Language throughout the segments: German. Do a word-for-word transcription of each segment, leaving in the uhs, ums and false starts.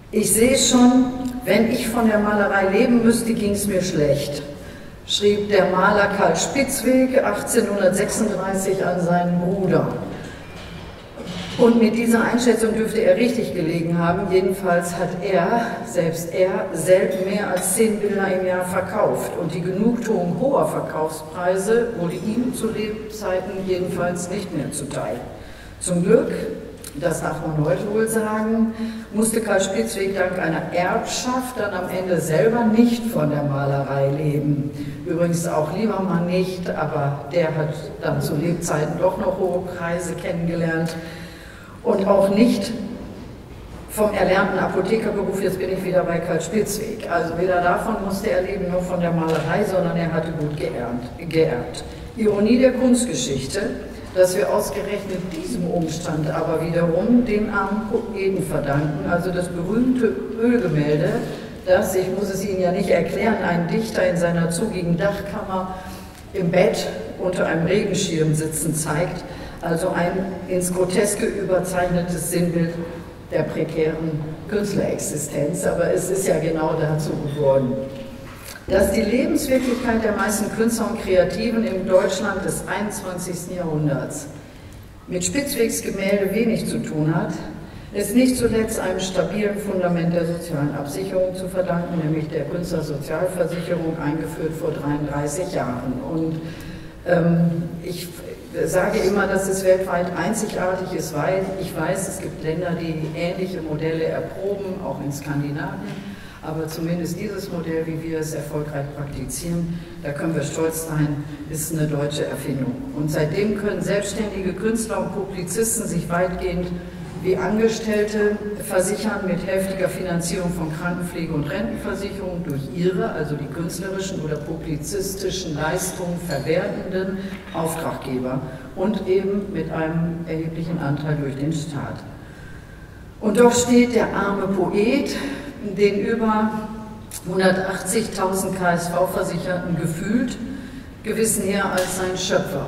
Ich sehe schon, wenn ich von der Malerei leben müsste, ging es mir schlecht, schrieb der Maler Karl Spitzweg achtzehnhundertsechsunddreißig an seinen Bruder. Und mit dieser Einschätzung dürfte er richtig gelegen haben. Jedenfalls hat er, selbst er, selten mehr als zehn Bilder im Jahr verkauft. Und die Genugtuung hoher Verkaufspreise wurde ihm zu Lebzeiten jedenfalls nicht mehr zuteil. Zum Glück, das darf man heute wohl sagen, musste Karl Spitzweg dank einer Erbschaft dann am Ende selber nicht von der Malerei leben. Übrigens auch Liebermann nicht, aber der hat dann zu Lebzeiten doch noch hohe Preise kennengelernt. Und auch nicht vom erlernten Apothekerberuf, jetzt bin ich wieder bei Karl Spitzweg. Also weder davon musste er leben, noch von der Malerei, sondern er hatte gut geerbt. geerbt. Ironie der Kunstgeschichte, dass wir ausgerechnet diesem Umstand aber wiederum den armen Poeten verdanken, also das berühmte Ölgemälde, das, ich muss es Ihnen ja nicht erklären, ein Dichter in seiner zugigen Dachkammer im Bett unter einem Regenschirm sitzen zeigt, also ein ins Groteske überzeichnetes Sinnbild der prekären Künstlerexistenz, aber es ist ja genau dazu geworden. Dass die Lebenswirklichkeit der meisten Künstler und Kreativen im Deutschland des einundzwanzigsten Jahrhunderts mit Spitzwegs Gemälde wenig zu tun hat, ist nicht zuletzt einem stabilen Fundament der sozialen Absicherung zu verdanken, nämlich der Künstlersozialversicherung, eingeführt vor dreiunddreißig Jahren. Und ähm, ich sage immer, dass es weltweit einzigartig ist, weil ich weiß, es gibt Länder, die ähnliche Modelle erproben, auch in Skandinavien, aber zumindest dieses Modell, wie wir es erfolgreich praktizieren, da können wir stolz sein, ist eine deutsche Erfindung. Und seitdem können selbstständige Künstler und Publizisten sich weitgehend wie Angestellte versichern mit heftiger Finanzierung von Krankenpflege und Rentenversicherung durch ihre, also die künstlerischen oder publizistischen Leistungen verwertenden Auftraggeber und eben mit einem erheblichen Anteil durch den Staat. Und doch steht der arme Poet den über hundertachtzigtausend K S V-Versicherten gefühlt gewissenher als sein Schöpfer,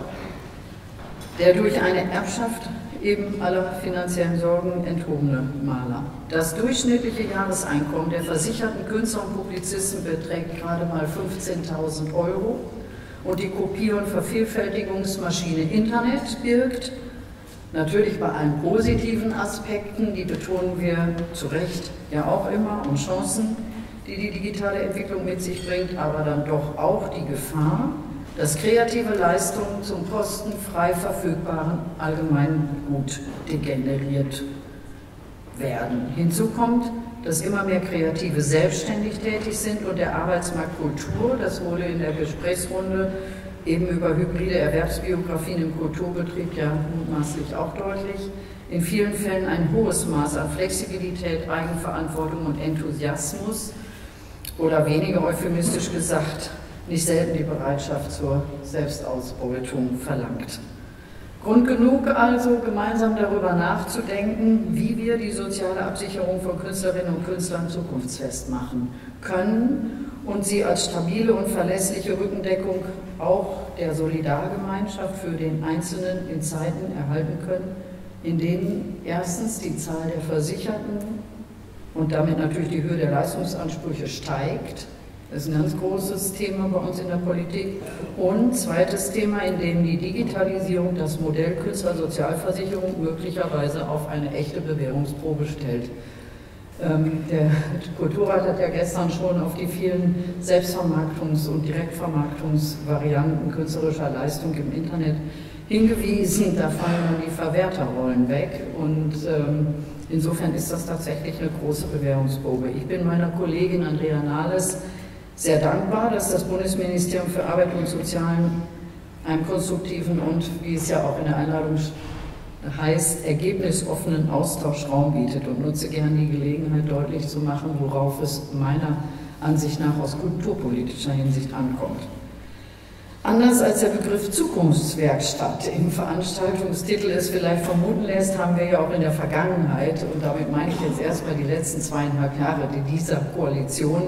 der durch eine Erbschaft eben aller finanziellen Sorgen enthobene Maler. Das durchschnittliche Jahreseinkommen der versicherten Künstler und Publizisten beträgt gerade mal fünfzehntausend Euro und die Kopier- und Vervielfältigungsmaschine Internet birgt, natürlich bei allen positiven Aspekten, die betonen wir zu Recht ja auch immer, und Chancen, die die digitale Entwicklung mit sich bringt, aber dann doch auch die Gefahr, dass kreative Leistungen zum kostenfrei verfügbaren Allgemeingut degeneriert werden. Hinzu kommt, dass immer mehr Kreative selbstständig tätig sind und der Arbeitsmarkt Kultur, das wurde in der Gesprächsrunde eben über hybride Erwerbsbiografien im Kulturbetrieb ja mutmaßlich auch deutlich, in vielen Fällen ein hohes Maß an Flexibilität, Eigenverantwortung und Enthusiasmus oder weniger euphemistisch gesagt, nicht selten die Bereitschaft zur Selbstausbeutung verlangt. Grund genug also, gemeinsam darüber nachzudenken, wie wir die soziale Absicherung von Künstlerinnen und Künstlern zukunftsfest machen können und sie als stabile und verlässliche Rückendeckung auch der Solidargemeinschaft für den Einzelnen in Zeiten erhalten können, in denen erstens die Zahl der Versicherten und damit natürlich die Höhe der Leistungsansprüche steigt. Das ist ein ganz großes Thema bei uns in der Politik. Und zweites Thema, in dem die Digitalisierung das Modell Künstlersozialversicherung möglicherweise auf eine echte Bewährungsprobe stellt. Ähm, der Kulturrat hat ja gestern schon auf die vielen Selbstvermarktungs- und Direktvermarktungsvarianten künstlerischer Leistung im Internet hingewiesen. Da fallen dann die Verwerterrollen weg. Und ähm, insofern ist das tatsächlich eine große Bewährungsprobe. Ich bin meiner Kollegin Andrea Nahles sehr dankbar, dass das Bundesministerium für Arbeit und Sozialen einen konstruktiven und, wie es ja auch in der Einladung heißt, ergebnisoffenen Austauschraum bietet und nutze gern die Gelegenheit, deutlich zu machen, worauf es meiner Ansicht nach aus kulturpolitischer Hinsicht ankommt. Anders als der Begriff Zukunftswerkstatt im Veranstaltungstitel es vielleicht vermuten lässt, haben wir ja auch in der Vergangenheit, und damit meine ich jetzt erstmal die letzten zweieinhalb Jahre dieser Koalition,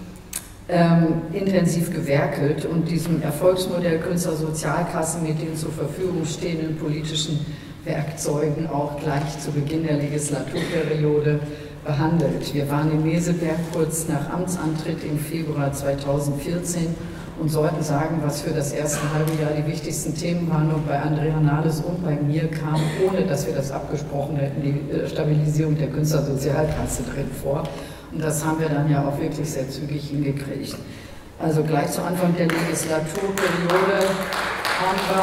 Ähm, intensiv gewerkelt und diesem Erfolgsmodell Künstlersozialkassen mit den zur Verfügung stehenden politischen Werkzeugen auch gleich zu Beginn der Legislaturperiode behandelt. Wir waren in Meseberg kurz nach Amtsantritt im Februar zweitausendvierzehn und sollten sagen, was für das erste halbe Jahr die wichtigsten Themen waren. Und bei Andrea Nahles und bei mir kam, ohne dass wir das abgesprochen hätten, die Stabilisierung der Künstlersozialkasse drin vor. Und das haben wir dann ja auch wirklich sehr zügig hingekriegt. Also gleich zu Anfang der Legislaturperiode haben wir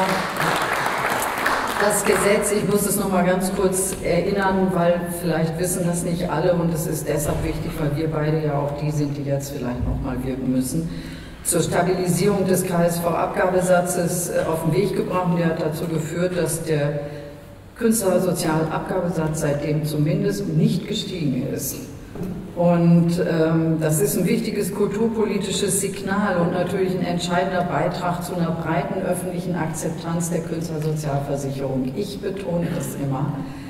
das Gesetz, ich muss es noch mal ganz kurz erinnern, weil vielleicht wissen das nicht alle und es ist deshalb wichtig, weil wir beide ja auch die sind, die jetzt vielleicht noch mal wirken müssen, zur Stabilisierung des K S V-Abgabesatzes auf den Weg gebracht. Der hat dazu geführt, dass der Künstlersozialabgabesatz seitdem zumindest nicht gestiegen ist. Und ähm, das ist ein wichtiges kulturpolitisches Signal und natürlich ein entscheidender Beitrag zu einer breiten öffentlichen Akzeptanz der Künstlersozialversicherung. Ich betone das immer,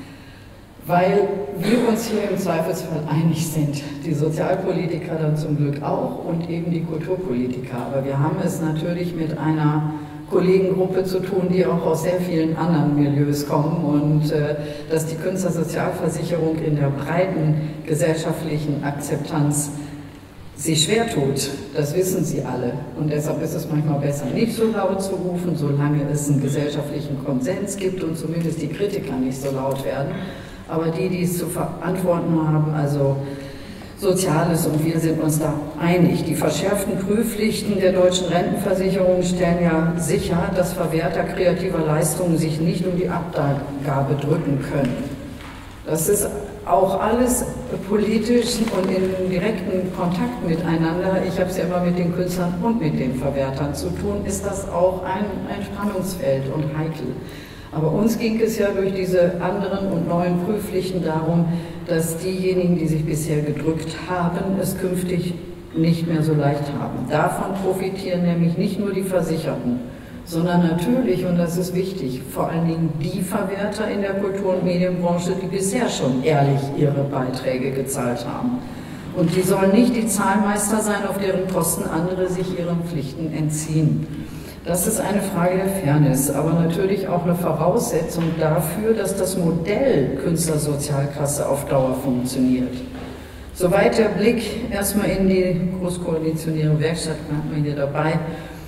weil wir uns hier im Zweifelsfall einig sind. Die Sozialpolitiker dann zum Glück auch und eben die Kulturpolitiker. Aber wir haben es natürlich mit einer Kollegengruppe zu tun, die auch aus sehr vielen anderen Milieus kommen und äh, dass die Künstlersozialversicherung in der breiten gesellschaftlichen Akzeptanz sich schwer tut, das wissen Sie alle. Und deshalb ist es manchmal besser, nicht so laut zu rufen, solange es einen gesellschaftlichen Konsens gibt und zumindest die Kritiker nicht so laut werden. Aber die, die es zu verantworten haben, also Soziales, und wir sind uns da einig. Die verschärften Prüfpflichten der deutschen Rentenversicherung stellen ja sicher, dass Verwerter kreativer Leistungen sich nicht um die Abgabe drücken können. Das ist auch alles politisch und in direkten Kontakt miteinander. Ich habe es ja immer mit den Künstlern und mit den Verwertern zu tun, ist das auch ein, ein Spannungsfeld und heikel. Aber uns ging es ja durch diese anderen und neuen Prüfpflichten darum, dass diejenigen, die sich bisher gedrückt haben, es künftig nicht mehr so leicht haben. Davon profitieren nämlich nicht nur die Versicherten, sondern natürlich, und das ist wichtig, vor allen Dingen die Verwerter in der Kultur- und Medienbranche, die bisher schon ehrlich ihre Beiträge gezahlt haben. Und die sollen nicht die Zahlmeister sein, auf deren Kosten andere sich ihren Pflichten entziehen. Das ist eine Frage der Fairness, aber natürlich auch eine Voraussetzung dafür, dass das Modell Künstlersozialkasse auf Dauer funktioniert. Soweit der Blick erstmal in die großkoalitionäre Werkstatt, hatten wir hier dabei,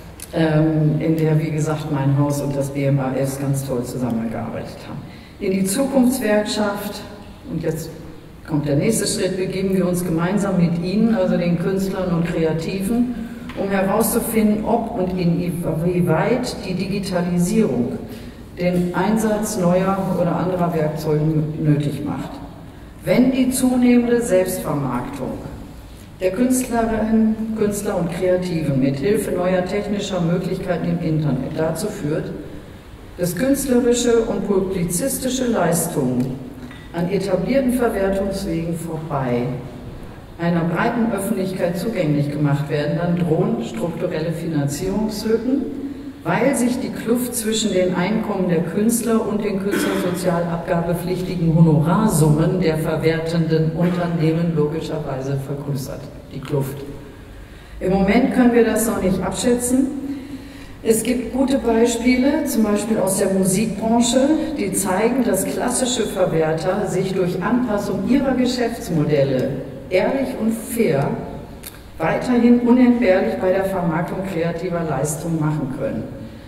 ähm, in der, wie gesagt, mein Haus und das B M A S ganz toll zusammengearbeitet haben. In die Zukunftswerkstatt, und jetzt kommt der nächste Schritt, begeben wir uns gemeinsam mit Ihnen, also den Künstlern und Kreativen, um herauszufinden, ob und inwieweit die Digitalisierung den Einsatz neuer oder anderer Werkzeuge nötig macht. Wenn die zunehmende Selbstvermarktung der Künstlerinnen, Künstler und Kreativen mit Hilfe neuer technischer Möglichkeiten im Internet dazu führt, dass künstlerische und publizistische Leistungen an etablierten Verwertungswegen vorbei einer breiten Öffentlichkeit zugänglich gemacht werden, dann drohen strukturelle Finanzierungslücken, weil sich die Kluft zwischen den Einkommen der Künstler und den künstlersozialabgabepflichtigen Honorarsummen der verwertenden Unternehmen logischerweise vergrößert, die Kluft. Im Moment können wir das noch nicht abschätzen. Es gibt gute Beispiele, zum Beispiel aus der Musikbranche, die zeigen, dass klassische Verwerter sich durch Anpassung ihrer Geschäftsmodelle ehrlich und fair weiterhin unentbehrlich bei der Vermarktung kreativer Leistungen machen können.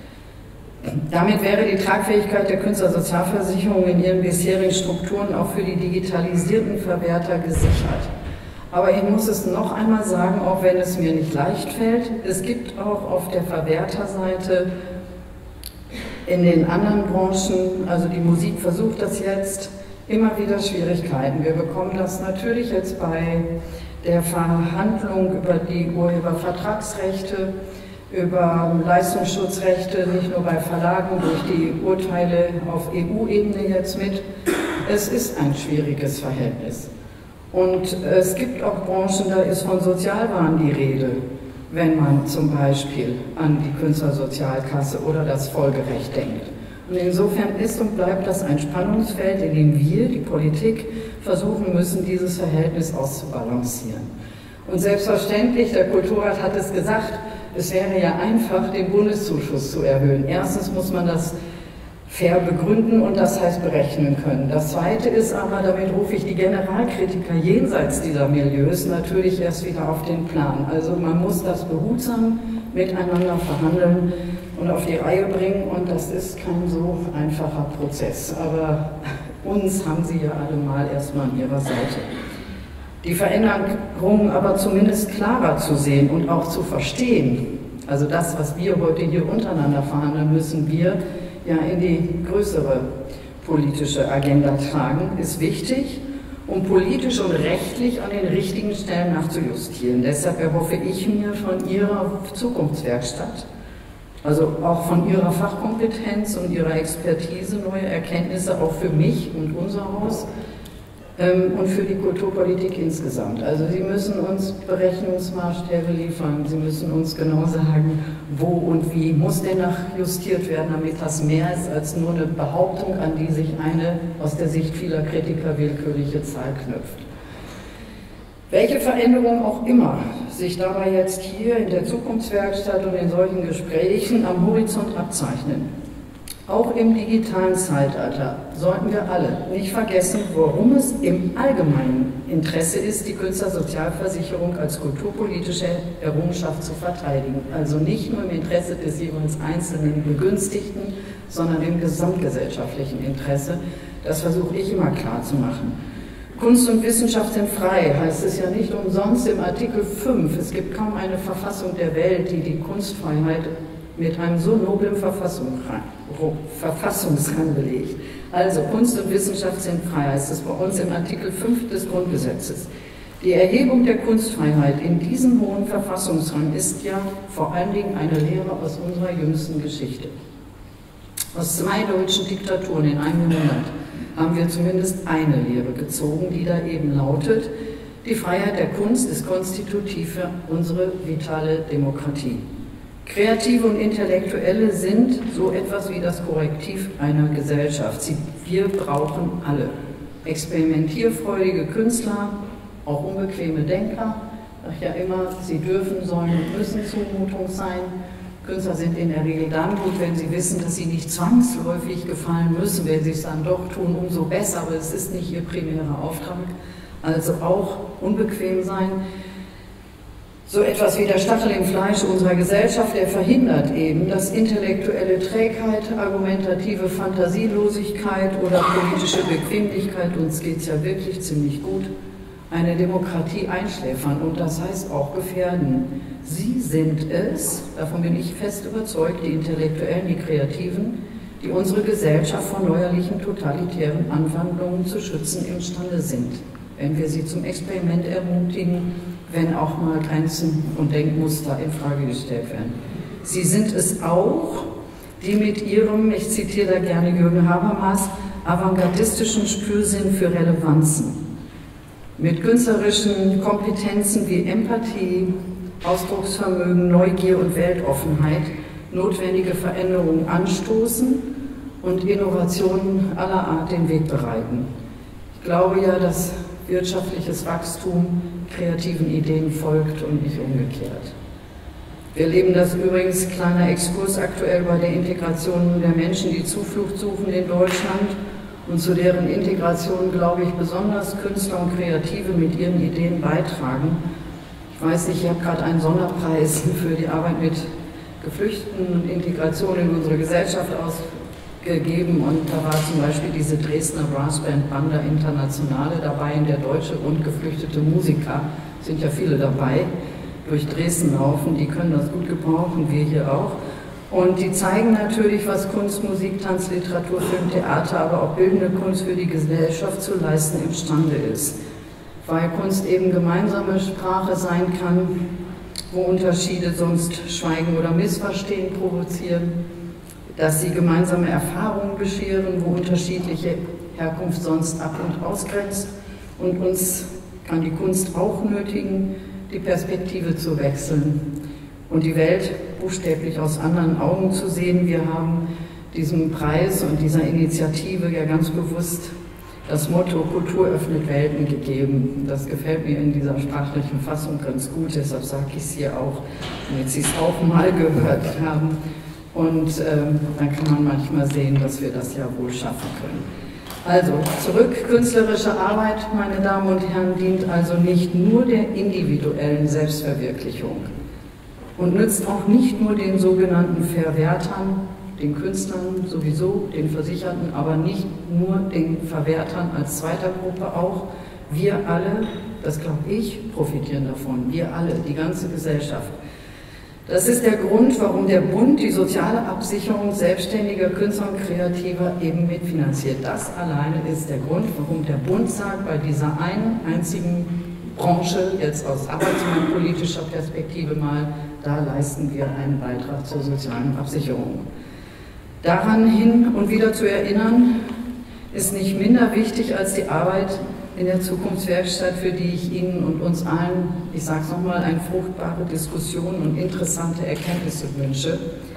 Damit wäre die Tragfähigkeit der Künstlersozialversicherung in ihren bisherigen Strukturen auch für die digitalisierten Verwerter gesichert. Aber ich muss es noch einmal sagen, auch wenn es mir nicht leicht fällt, es gibt auch auf der Verwerterseite in den anderen Branchen, also die Musik versucht das jetzt, immer wieder Schwierigkeiten. Wir bekommen das natürlich jetzt bei der Verhandlung über die Urhebervertragsrechte, über Leistungsschutzrechte, nicht nur bei Verlagen, durch die Urteile auf E U-Ebene jetzt mit. Es ist ein schwieriges Verhältnis. Und es gibt auch Branchen, da ist von Sozialwaren die Rede, wenn man zum Beispiel an die Künstlersozialkasse oder das Folgerecht denkt. Und insofern ist und bleibt das ein Spannungsfeld, in dem wir, die Politik, versuchen müssen, dieses Verhältnis auszubalancieren. Und selbstverständlich, der Kulturrat hat es gesagt, es wäre ja einfach, den Bundeszuschuss zu erhöhen. Erstens muss man das fair begründen und das heißt berechnen können. Das Zweite ist aber, damit rufe ich die Generalkritiker jenseits dieser Milieus natürlich erst wieder auf den Plan. Also man muss das behutsam miteinander verhandeln und auf die Reihe bringen und das ist kein so einfacher Prozess. Aber uns haben Sie ja alle mal erstmal an Ihrer Seite. Die Veränderungen aber zumindest klarer zu sehen und auch zu verstehen, also das, was wir heute hier untereinander verhandeln, müssen wir ja in die größere politische Agenda tragen, ist wichtig, um politisch und rechtlich an den richtigen Stellen nachzujustieren. Deshalb erhoffe ich mir von Ihrer Zukunftswerkstatt, also auch von Ihrer Fachkompetenz und Ihrer Expertise, neue Erkenntnisse auch für mich und unser Haus ähm, und für die Kulturpolitik insgesamt. Also Sie müssen uns Berechnungsmaßstäbe liefern, Sie müssen uns genau sagen, wo und wie muss denn nachjustiert werden, damit das mehr ist als nur eine Behauptung, an die sich eine aus der Sicht vieler Kritiker willkürliche Zahl knüpft. Welche Veränderungen auch immer sich dabei jetzt hier in der Zukunftswerkstatt und in solchen Gesprächen am Horizont abzeichnen, auch im digitalen Zeitalter, sollten wir alle nicht vergessen, worum es im allgemeinen Interesse ist, die Künstlersozialversicherung als kulturpolitische Errungenschaft zu verteidigen. Also nicht nur im Interesse des jeweils einzelnen Begünstigten, sondern im gesamtgesellschaftlichen Interesse. Das versuche ich immer klar zu machen. Kunst und Wissenschaft sind frei, heißt es ja nicht umsonst im Artikel fünf. Es gibt kaum eine Verfassung der Welt, die die Kunstfreiheit mit einem so noblen Verfassungsrang belegt. Also Kunst und Wissenschaft sind frei, heißt es bei uns im Artikel fünf des Grundgesetzes. Die Erhebung der Kunstfreiheit in diesem hohen Verfassungsrang ist ja vor allen Dingen eine Lehre aus unserer jüngsten Geschichte. Aus zwei deutschen Diktaturen in einem Jahrhundert haben wir zumindest eine Lehre gezogen, die da eben lautet, die Freiheit der Kunst ist konstitutiv für unsere vitale Demokratie. Kreative und Intellektuelle sind so etwas wie das Korrektiv einer Gesellschaft. Sie, wir brauchen alle. Experimentierfreudige Künstler, auch unbequeme Denker. Ich sage ja immer, sie dürfen, sollen und müssen Zumutung sein. Künstler sind in der Regel dann gut, wenn sie wissen, dass sie nicht zwangsläufig gefallen müssen. Wenn sie es dann doch tun, umso besser, aber es ist nicht ihr primärer Auftrag. Also auch unbequem sein. So etwas wie der Stachel im Fleisch unserer Gesellschaft, der verhindert eben, dass intellektuelle Trägheit, argumentative Fantasielosigkeit oder politische Bequemlichkeit, uns geht es ja wirklich ziemlich gut, eine Demokratie einschläfern und das heißt auch gefährden. Sie sind es, davon bin ich fest überzeugt, die Intellektuellen, die Kreativen, die unsere Gesellschaft vor neuerlichen totalitären Anwandlungen zu schützen imstande sind, wenn wir sie zum Experiment ermutigen, wenn auch mal Grenzen und Denkmuster in Frage gestellt werden. Sie sind es auch, die mit ihrem, ich zitiere da gerne Jürgen Habermas, avantgardistischen Spürsinn für Relevanzen, mit künstlerischen Kompetenzen wie Empathie, Ausdrucksvermögen, Neugier und Weltoffenheit notwendige Veränderungen anstoßen und Innovationen aller Art den Weg bereiten. Ich glaube ja, dass wirtschaftliches Wachstum kreativen Ideen folgt und nicht umgekehrt. Wir erleben das übrigens, kleiner Exkurs, aktuell bei der Integration der Menschen, die Zuflucht suchen in Deutschland und zu deren Integration, glaube ich, besonders Künstler und Kreative mit ihren Ideen beitragen. Ich weiß nicht, ich habe gerade einen Sonderpreis für die Arbeit mit Geflüchteten und Integration in unsere Gesellschaft ausgegeben und da war zum Beispiel diese Dresdner Brassband Banda Internationale dabei, in der deutsche und geflüchtete Musiker, sind ja viele dabei, durch Dresden laufen, die können das gut gebrauchen, wir hier auch. Und die zeigen natürlich, was Kunst, Musik, Tanz, Literatur, Film, Theater, aber auch bildende Kunst für die Gesellschaft zu leisten imstande ist. Weil Kunst eben gemeinsame Sprache sein kann, wo Unterschiede sonst Schweigen oder Missverstehen provozieren, dass sie gemeinsame Erfahrungen bescheren, wo unterschiedliche Herkunft sonst ab- und ausgrenzt. Und uns kann die Kunst auch nötigen, die Perspektive zu wechseln und die Welt buchstäblich aus anderen Augen zu sehen. Wir haben diesem Preis und dieser Initiative ja ganz bewusst das Motto Kultur öffnet Welten gegeben. Das gefällt mir in dieser sprachlichen Fassung ganz gut, deshalb sage ich es hier auch, damit Sie es auch mal gehört haben. Und ähm, dann kann man manchmal sehen, dass wir das ja wohl schaffen können. Also zurück, künstlerische Arbeit, meine Damen und Herren, dient also nicht nur der individuellen Selbstverwirklichung und nützt auch nicht nur den sogenannten Verwertern, den Künstlern sowieso, den Versicherten, aber nicht nur den Verwertern als zweiter Gruppe auch. Wir alle, das glaube ich, profitieren davon, wir alle, die ganze Gesellschaft. Das ist der Grund, warum der Bund die soziale Absicherung selbstständiger Künstler und Kreativer eben mitfinanziert. Das alleine ist der Grund, warum der Bund sagt, bei dieser einen einzigen Branche, jetzt aus arbeitsmarktpolitischer Perspektive mal, da leisten wir einen Beitrag zur sozialen Absicherung. Daran hin und wieder zu erinnern, ist nicht minder wichtig als die Arbeit in der Zukunftswerkstatt, für die ich Ihnen und uns allen, ich sage es nochmal, eine fruchtbare Diskussion und interessante Erkenntnisse wünsche.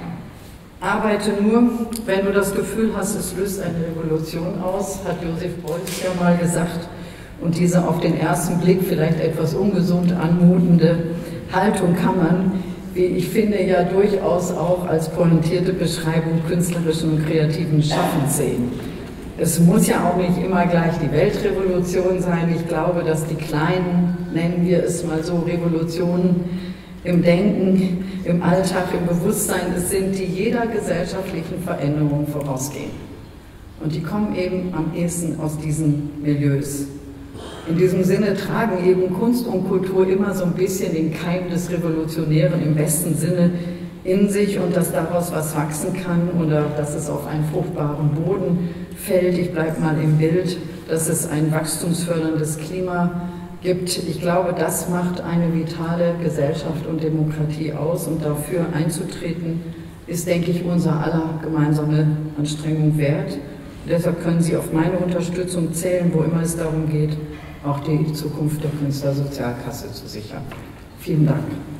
Arbeite nur, wenn du das Gefühl hast, es löst eine Revolution aus, hat Josef Beuys ja mal gesagt. Und diese auf den ersten Blick vielleicht etwas ungesund anmutende Haltung kann man, wie ich finde, ja durchaus auch als pointierte Beschreibung künstlerischen und kreativen Schaffens sehen. Es muss ja auch nicht immer gleich die Weltrevolution sein. Ich glaube, dass die kleinen, nennen wir es mal so, Revolutionen im Denken, im Alltag, im Bewusstsein es sind, die jeder gesellschaftlichen Veränderung vorausgehen. Und die kommen eben am ehesten aus diesen Milieus. In diesem Sinne tragen eben Kunst und Kultur immer so ein bisschen den Keim des Revolutionären im besten Sinne in sich und dass daraus was wachsen kann oder dass es auf einen fruchtbaren Boden fällt. Ich bleibe mal im Bild, dass es ein wachstumsförderndes Klima gibt. Ich glaube, das macht eine vitale Gesellschaft und Demokratie aus und dafür einzutreten, ist, denke ich, unser aller gemeinsame Anstrengung wert. Und deshalb können Sie auf meine Unterstützung zählen, wo immer es darum geht, auch die Zukunft der Künstlersozialkasse zu sichern. Vielen Dank.